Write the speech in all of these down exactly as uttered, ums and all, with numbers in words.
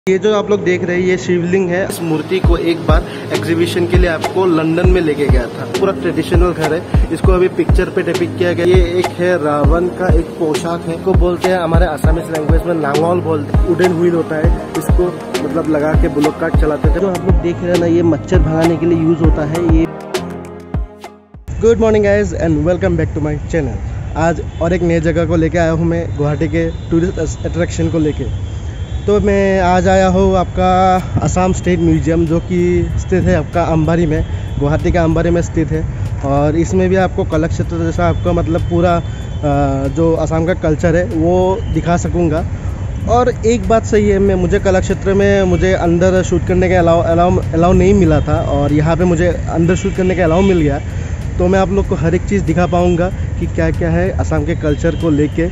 ये जो आप लोग देख रहे हैं ये शिवलिंग है। इस मूर्ति को एक बार एग्जीबिशन के लिए आपको लंदन में लेके गया था। पूरा ट्रेडिशनल घर है। इसको अभी पिक्चर पे डिपिक्ट किया गया। ये एक है रावण का एक पोशाक है, को बोलते हैं हमारे आसामीज लैंग्वेज में नांगोल बोलते हैं। वुडन व्हील होता है, इसको मतलब लगा के ब्लॉक कार्ट चलाते थे। जो आप लोग देख रहे हैं ना, ये मच्छर भगाने के लिए यूज होता है। ये good morning guys and welcome back to my channel. आज और एक नई जगह को लेके आया हूँ मैं, गुवाहाटी के टूरिस्ट अट्रैक्शन को लेके। तो मैं आज आया हूँ आपका असम स्टेट म्यूजियम, जो कि स्थित है आपका अंबारी में, गुवाहाटी का अंबारी में स्थित है। और इसमें भी आपको कला क्षेत्र जैसा आपको मतलब पूरा जो असम का कल्चर है वो दिखा सकूँगा। और एक बात सही है, मैं मुझे कला क्षेत्र में मुझे अंदर शूट करने का अलाउ अलाउ अलाउ नहीं मिला था, और यहाँ पे मुझे अंदर शूट करने का अलाउ मिल गया। तो मैं आप लोग को हर एक चीज़ दिखा पाऊँगा कि क्या क्या है असम के कल्चर को लेके।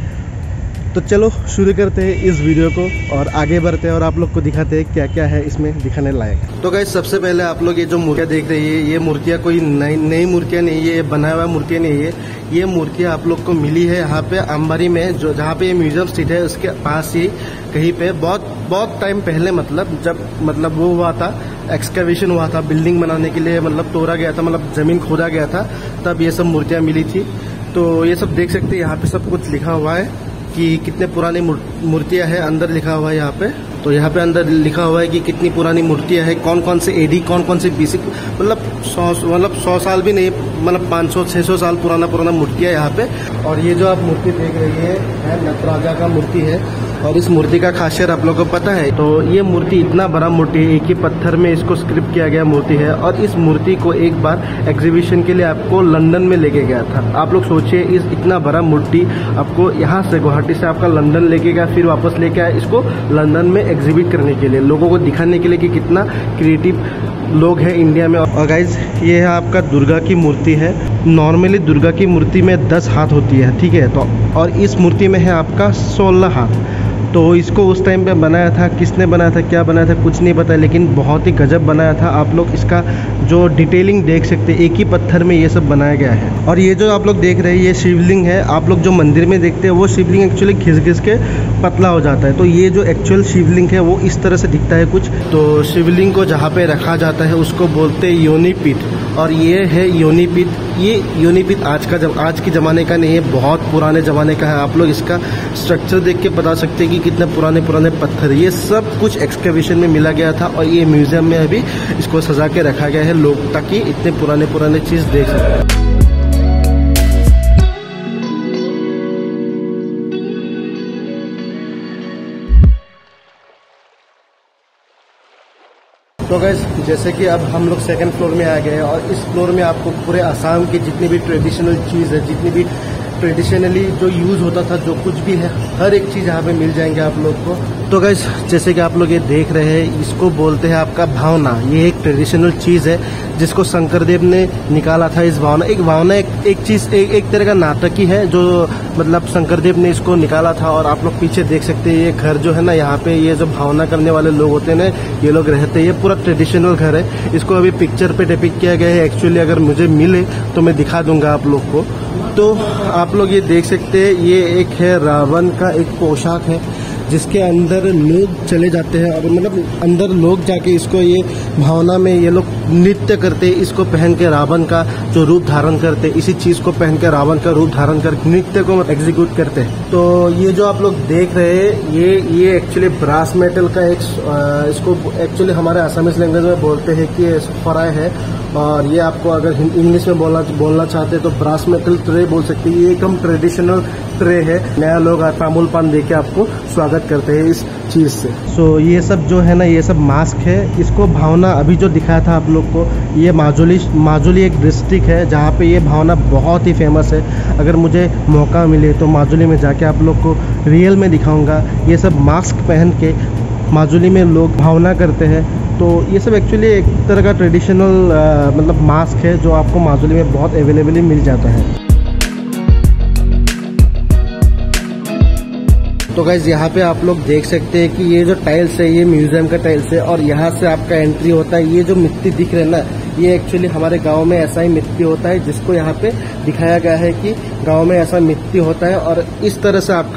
तो चलो शुरू करते हैं इस वीडियो को और आगे बढ़ते हैं और आप लोग को दिखाते हैं क्या क्या है इसमें दिखाने लायक। तो गाइस, सबसे पहले आप लोग ये जो मूर्तियाँ देख रही है, ये मूर्तियाँ कोई नई नई मूर्तियाँ नहीं है, ये बनाया हुआ मूर्तियाँ नहीं है। ये मूर्तियाँ आप लोग को मिली है यहाँ पे अंबारी में, जो जहाँ पे ये म्यूजियम स्थित है उसके पास ही कहीं पे बहुत बहुत टाइम पहले, मतलब जब मतलब वो हुआ था, एक्सकवेशन हुआ था, बिल्डिंग बनाने के लिए मतलब तोड़ा गया था, मतलब जमीन खोदा गया था, तब ये सब मूर्तियाँ मिली थी। तो ये सब देख सकते हैं, यहाँ पे सब कुछ लिखा हुआ है कि कितने पुरानी मूर्तियां हैं। अंदर लिखा हुआ है यहाँ पे, तो यहाँ पे अंदर लिखा हुआ है कि कितनी पुरानी मूर्तियां हैं, कौन कौन से एडी, कौन कौन से बीसी, मतलब सौ मतलब सौ साल भी नहीं, मतलब पाँच सौ छह सौ साल पुराना पुराना मूर्तियां यहाँ पे। और ये जो आप मूर्ति देख रही है, है नटराजा का मूर्ति है। और इस मूर्ति का खासियत आप लोगों को पता है। तो ये मूर्ति इतना बड़ा मूर्ति है, एक ही पत्थर में इसको स्क्रिप्ट किया गया मूर्ति है। और इस मूर्ति को एक बार एग्जीबिशन के लिए आपको लंदन में लेके गया था। आप लोग सोचिए, इस इतना बड़ा मूर्ति आपको यहाँ से गुवाहाटी से आपका लंदन लेके गया, फिर वापस लेके आया इसको लंदन में एग्जिबिट करने के लिए, लोगों को दिखाने के लिए कि कितना क्रिएटिव लोग हैं इंडिया में। और गाइज, ये है आपका दुर्गा की मूर्ति है। नॉर्मली दुर्गा की मूर्ति में दस हाथ होती है, ठीक है। तो और इस मूर्ति में है आपका सोलह हाथ। तो इसको उस टाइम पे बनाया था, किसने बनाया था, क्या बनाया था, कुछ नहीं पता, लेकिन बहुत ही गजब बनाया था। आप लोग इसका जो डिटेलिंग देख सकते हैं, एक ही पत्थर में ये सब बनाया गया है। और ये जो आप लोग देख रहे हैं ये शिवलिंग है। आप लोग जो मंदिर में देखते हैं वो शिवलिंग एक्चुअली घिस घिस के पतला हो जाता है। तो ये जो एक्चुअल शिवलिंग है वो इस तरह से दिखता है कुछ। तो शिवलिंग को जहाँ पे रखा जाता है उसको बोलते हैं योनिपीठ। और ये है योनिपीठ। ये योनिपीठ आज का जब आज के ज़माने का नहीं है, बहुत पुराने ज़माने का है। आप लोग इसका स्ट्रक्चर देख के बता सकते हैं कि कितने पुराने पुराने पत्थर, ये सब कुछ एक्सकवेशन में मिला गया था। और ये म्यूजियम में अभी इसको सजा के रखा गया है लोग, ताकि इतने पुराने पुराने चीज़ देख सकें। तो गाइस, जैसे कि अब हम लोग सेकंड फ्लोर में आ गए हैं, और इस फ्लोर में आपको पूरे असम की जितनी भी ट्रेडिशनल चीज़ है, जितनी भी ट्रेडिशनली जो यूज़ होता था, जो कुछ भी है, हर एक चीज़ यहाँ पे मिल जाएंगे आप लोग को। तो गाइस, जैसे कि आप लोग ये देख रहे हैं, इसको बोलते हैं आपका भावना। ये एक ट्रेडिशनल चीज़ है जिसको शंकरदेव ने निकाला था। इस भावना एक भावना एक, एक चीज़ एक, एक तरह का नाटक ही है, जो मतलब शंकरदेव ने इसको निकाला था। और आप लोग पीछे देख सकते हैं, ये घर जो है ना, यहाँ पे ये जो भावना करने वाले लोग होते हैं ना, ये लोग रहते हैं। ये पूरा ट्रेडिशनल घर है। इसको अभी पिक्चर पे डिपिक्ट किया गया है। एक्चुअली अगर मुझे मिले तो मैं दिखा दूंगा आप लोग को। तो आप लोग ये देख सकते हैं, ये एक है रावण का एक पोशाक है, जिसके अंदर लोग चले जाते हैं, और मतलब अंदर लोग जाके इसको, ये भावना में ये लोग नृत्य करते हैं। इसको पहन के रावण का जो रूप धारण करते हैं, इसी चीज़ को पहन के रावण का रूप धारण कर नृत्य को एग्जीक्यूट करते हैं। तो ये जो आप लोग देख रहे हैं, ये ये एक्चुअली ब्रास मेटल का एक, इसको एक्चुअली हमारे असमीज लैंग्वेज में बोलते हैं कि फराय है। और ये आपको अगर इंग्लिश में बोलना बोलना चाहते हैं तो ब्रास मेटल ट्रे बोल सकते हैं। ये एकदम ट्रेडिशनल ट्रे है। नया लोग तामुल पान देके आपको स्वागत करते हैं इस चीज़ से। सो so, ये सब जो है ना, ये सब मास्क है। इसको भावना अभी जो दिखाया था आप लोग को, ये माजुली माजुली एक डिस्ट्रिक्ट है जहाँ पे ये भावना बहुत ही फेमस है। अगर मुझे मौका मिले तो माजुली में जाके आप लोग को रियल में दिखाऊंगा। ये सब मास्क पहन के माजुली में लोग भावना करते हैं। तो ये सब एक्चुअली एक तरह का ट्रेडिशनल मतलब मास्क है, जो आपको माजुली में बहुत अवेलेबली मिल जाता है। तो गाइज, यहाँ पे आप लोग देख सकते हैं कि ये जो टाइल्स है, ये म्यूजियम का टाइल्स है। और यहाँ से आपका एंट्री होता है। ये जो मिट्टी दिख रहा है ना, ये एक्चुअली हमारे गांव में ऐसा ही मिट्टी होता है, जिसको यहाँ पे दिखाया गया है कि गांव में ऐसा मिट्टी होता है। और इस तरह से आपका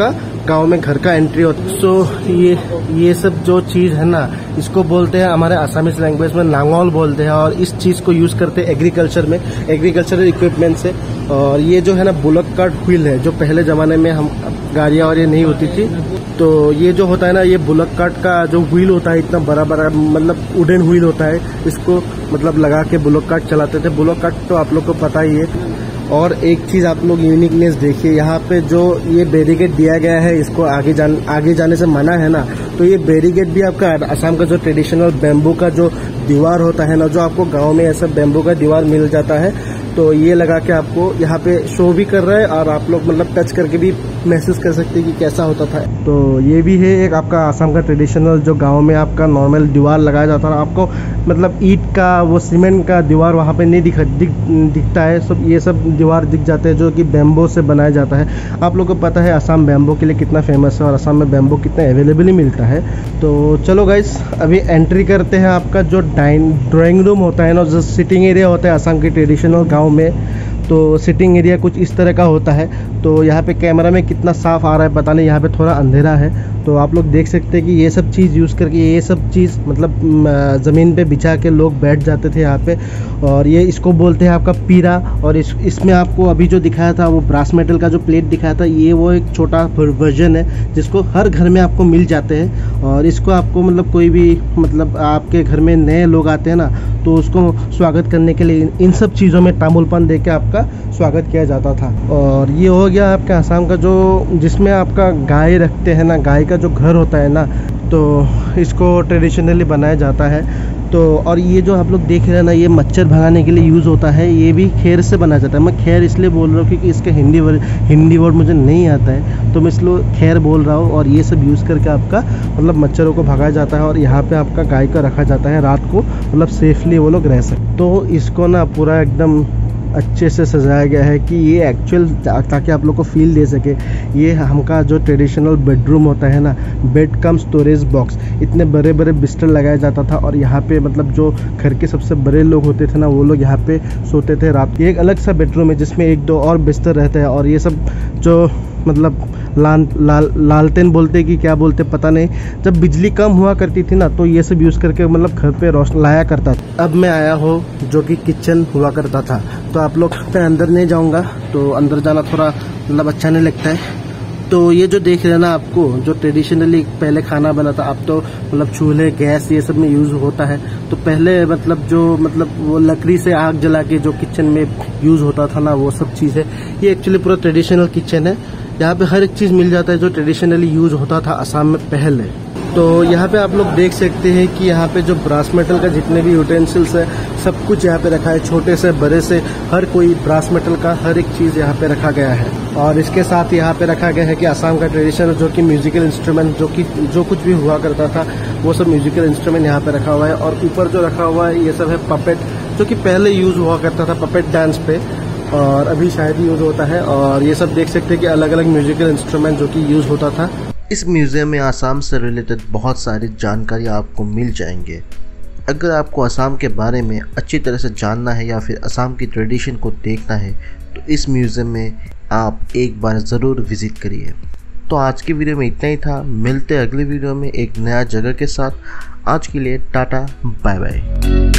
गांव में घर का एंट्री होता है। सो ये ये सब जो चीज है ना, इसको बोलते हैं हमारे आसामीज लैंग्वेज में नांगोल बोलते हैं, और इस चीज को यूज करते हैं एग्रीकल्चर में, एग्रीकल्चरल इक्विपमेंट से। और ये जो है ना बुलक कार्ट व्हील है, जो पहले जमाने में हम गाड़ियां और ये नहीं होती थी, तो ये जो होता है ना, ये बुलक कार्ट का जो व्हील होता है इतना बड़ा बड़ा, मतलब वुडन व्हील होता है, इसको मतलब लगा के बुलक कार्ट चलाते थे। बुलक कार्ट तो आप लोग को पता ही है। और एक चीज आप लोग यूनिकनेस देखिए, यहाँ पे जो ये बैरिकेड दिया गया है, इसको आगे जान आगे जाने से मना है ना, तो ये बैरिकेड भी आपका असम का जो ट्रेडिशनल बैम्बू का जो दीवार होता है ना, जो आपको गांव में ऐसा बैम्बू का दीवार मिल जाता है, तो ये लगा के आपको यहाँ पे शो भी कर रहा है, और आप लोग मतलब टच करके भी महसूस कर सकते हैं कि कैसा होता था। तो ये भी है एक आपका आसाम का ट्रेडिशनल, जो गांव में आपका नॉर्मल दीवार लगाया जाता है, आपको मतलब ईंट का वो सीमेंट का दीवार वहाँ पे नहीं दिख दिख दिखता है, सब ये सब दीवार दिख जाते हैं जो कि बैम्बो से बनाया जाता है। आप लोगों को पता है आसाम बैम्बो के लिए कितना फेमस है, और आसाम में बैम्बो कितना अवेलेबली मिलता है। तो चलो गाइस, अभी एंट्री करते हैं। आपका जो डाइन ड्राइंग रूम होता है ना, जो सिटिंग एरिया होता है आसाम के ट्रेडिशनल गाँव में, तो सिटिंग एरिया कुछ इस तरह का होता है। तो यहाँ पे कैमरा में कितना साफ आ रहा है पता नहीं, यहाँ पे थोड़ा अंधेरा है, तो आप लोग देख सकते हैं कि ये सब चीज़ यूज़ करके, ये सब चीज़ मतलब ज़मीन पे बिछा के लोग बैठ जाते थे यहाँ पे। और ये इसको बोलते हैं आपका पीरा। और इस इसमें आपको अभी जो दिखाया था वो ब्रास मेटल का जो प्लेट दिखाया था, ये वो एक छोटा वर्जन है जिसको हर घर में आपको मिल जाते हैं। और इसको आपको मतलब कोई भी मतलब आपके घर में नए लोग आते हैं ना, तो उसको स्वागत करने के लिए इन सब चीज़ों में तामुलपन दे के आपका स्वागत किया जाता था। और ये हो गया आपका आसाम का जो, जिसमें आपका गाय रखते हैं ना, गाय का जो घर होता है ना, तो इसको ट्रेडिशनली बनाया जाता है। तो और ये जो आप लोग देख रहे हैं ना, ये मच्छर भगाने के लिए यूज़ होता है, ये भी खैर से बनाया जाता है। मैं खैर इसलिए बोल रहा हूँ क्योंकि इसका हिंदी वर्ड हिंदी वर्ड मुझे नहीं आता है, तो मैं इसलिए खैर बोल रहा हूँ। और ये सब यूज़ करके आपका मतलब मच्छरों को भगाया जाता है, और यहाँ पे आपका गाय का रखा जाता है रात को, मतलब सेफली वो लोग रह सकें। तो इसको ना पूरा एकदम अच्छे से सजाया गया है कि ये एक्चुअल, ताकि आप लोग को फील दे सके। ये हमका जो ट्रेडिशनल बेडरूम होता है ना, बेड कम स्टोरेज बॉक्स, इतने बड़े बड़े बिस्तर लगाया जाता था। और यहाँ पे मतलब जो घर के सबसे बड़े लोग होते थे ना, वो लोग यहाँ पे सोते थे रात। ये एक अलग सा बेडरूम है जिसमें एक दो और बिस्तर रहते हैं। और ये सब जो मतलब लाल लाल लालटेन बोलते कि क्या बोलते पता नहीं, जब बिजली कम हुआ करती थी ना, तो ये सब यूज़ करके मतलब घर पे रोशनी लाया करता था। अब मैं आया हूँ जो कि किचन हुआ करता था, तो आप लोग मैं अंदर नहीं जाऊँगा, तो अंदर जाना थोड़ा मतलब अच्छा नहीं लगता है। तो ये जो देख रहे हैं ना आपको, जो ट्रेडिशनली पहले खाना बना था, अब तो मतलब चूल्हे गैस ये सब में यूज़ होता है। तो पहले मतलब जो मतलब वो लकड़ी से आग जला के जो किचन में यूज़ होता था ना, वो सब चीज़ है। ये एक्चुअली पूरा ट्रेडिशनल किचन है, यहाँ पे हर एक चीज़ मिल जाता है जो ट्रेडिशनली यूज़ होता था असम में पहले। तो यहाँ पे आप लोग देख सकते हैं कि यहाँ पे जो ब्रास मेटल का जितने भी यूटेंसिल्स है, सब कुछ यहाँ पे रखा है, छोटे से बड़े से हर कोई ब्रास मेटल का हर एक चीज़ यहाँ पे रखा गया है। और इसके साथ यहाँ पे रखा गया है कि असम का ट्रेडिशनल जो कि म्यूजिकल इंस्ट्रूमेंट, जो कि जो कुछ भी हुआ करता था, वो सब म्यूजिकल इंस्ट्रूमेंट यहाँ पे रखा हुआ है। और ऊपर जो रखा हुआ है ये सब है पपेट, जो कि पहले यूज़ हुआ करता था पपेट डांस पे, और अभी शायद यूज़ होता है। और ये सब देख सकते हैं कि अलग अलग म्यूजिकल इंस्ट्रूमेंट जो कि यूज़ होता था। इस म्यूज़ियम में आसाम से रिलेटेड बहुत सारी जानकारी आपको मिल जाएंगे। अगर आपको असम के बारे में अच्छी तरह से जानना है या फिर असम की ट्रेडिशन को देखना है, तो इस म्यूज़ियम में आप एक बार ज़रूर विज़िट करिए। तो आज की वीडियो में इतना ही था, मिलते हैं अगली वीडियो में एक नया जगह के साथ। आज के लिए टाटा, बाय बाय।